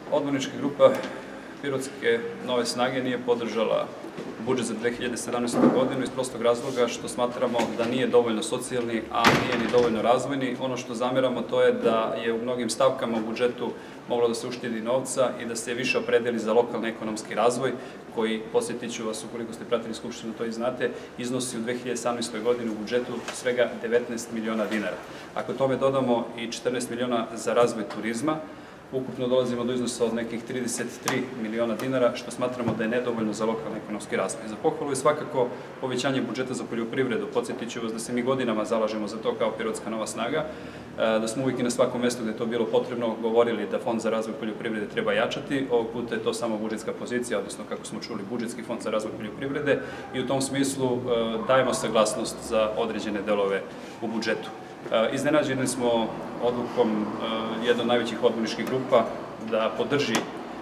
Odbornička grupa Pirotske nove snage nije podržala budžet za 2017. godinu iz prostog razloga što smatramo da nije dovoljno socijalni, a nije ni dovoljno razvojni. Ono što zameramo to je da je u mnogim stavkama u budžetu moglo da se uštedi novca i da se više opredeli za lokalni ekonomski razvoj, koji, podsjetit ću vas, ukoliko ste pratili Skupštinu, to i znate, iznosi u 2017. godini u budžetu svega 19 miliona dinara. Ako tome dodamo i 14 miliona za razvoj turizma, ukupno dolazimo do iznosa od nekih 33 miliona dinara, što smatramo da je nedovoljno za lokalni ekonomski razvoj. Za pohvalu je svakako povećanje budžeta za poljoprivredu. Podsjetit ću vas da se mi godinama zalažemo za to kao Pirotska nova snaga, da smo uvijek i na svakom mestu gde je to bilo potrebno govorili da Fond za razvoj poljoprivrede treba jačati. Ovog puta je to samo budžetska pozicija, odnosno, kako smo čuli, budžetski fond za razvoj poljoprivrede, i u tom smislu dajemo saglasnost za određene delove u budžetu. Iznenađeni smo odlukom jedne od najvećih odborničkih grupa da podrži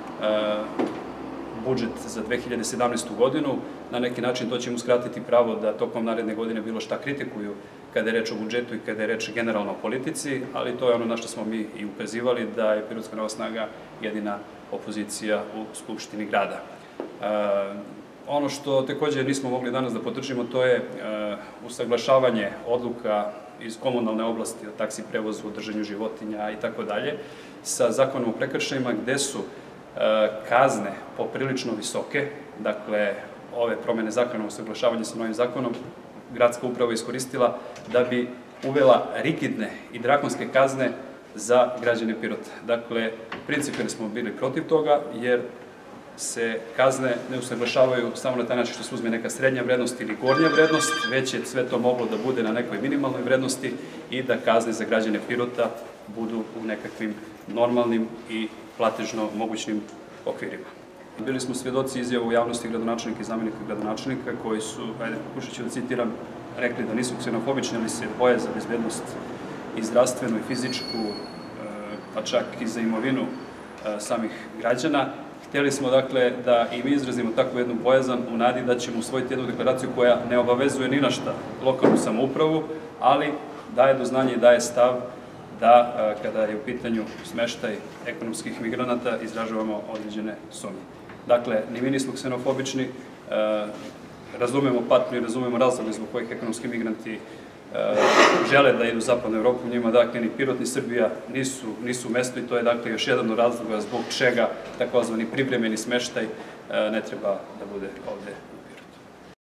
budžet za 2017. godinu. Na neki način to će im uskratiti pravo da tokom naredne godine bilo šta kritikuju kada je reč o budžetu i kada je reč generalno o politici, ali to je ono na što smo mi i ukazivali, da je Pirotska nova snaga jedina opozicija u Skupštini grada. Ono što takođe nismo mogli danas da podržimo, to je usaglašavanje odluka iz komunalne oblasti o taksi prevozu, o držanju životinja i tako dalje, sa zakonom o prekršajima, gde su kazne poprilično visoke. Dakle, ove promene zakona o usaglašavanju sa novim zakonom gradska uprava iskoristila da bi uvela rigidne i drakonske kazne za građane Pirota. Dakle, principijelno smo bili protiv toga, jer se kazne ne usaglašavaju samo na taj način što se uzme neka srednja vrednost ili gornja vrednost, već je sve to moglo da bude na nekoj minimalnoj vrednosti i da kazne za građane Pirota budu u nekakvim normalnim i platežno mogućnim okvirima. Bili smo svedoci izjava u javnosti gradonačelnika i zamenika gradonačelnika koji su, pokušat ću da citiram, rekli da nisu ksenofobični, ali se boje za bezbednost i zdravstvenu i fizičku, pa čak i za imovinu samih građana. Hteli smo, dakle, da i mi izrazimo takvu jednu bojazan u nadi da ćemo usvojiti jednu deklaraciju koja ne obavezuje ni na šta lokalnu samoupravu, ali daje do znanja i daje stav da, kada je u pitanju smeštaj ekonomskih migranata, izražavamo određene sumnje. Dakle, ni mi nismo ksenofobični, razumemo patnju i razumemo razloge zbog kojih ekonomski migranti žele da idu u zapadnu Evropu, njima, dakle, ni Pirot ni Srbija nisu mesto, i to je, dakle, još jedan od razloga zbog čega takozvani privremeni smeštaj ne treba da bude ovde